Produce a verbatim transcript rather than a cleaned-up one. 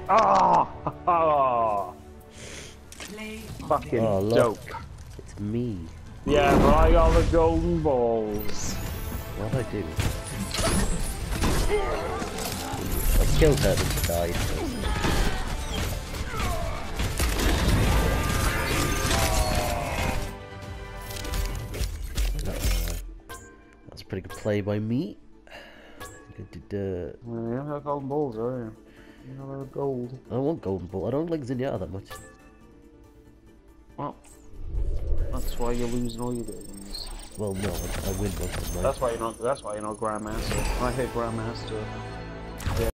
Ah! Oh, fucking Oh, look. joke. It's me. Yeah, but I got the golden balls. What'd I do? I killed her and she died. That's a pretty good play by me. Good to, uh, Well, you don't have golden balls, are you? You don't have gold. I don't want golden ball. I don't like Zenyatta that much. Well, that's why you're losing all your games. Well, no, I, I win most of mine. That's why you're not. That's why you're not Grandmaster. I hit Grandmaster.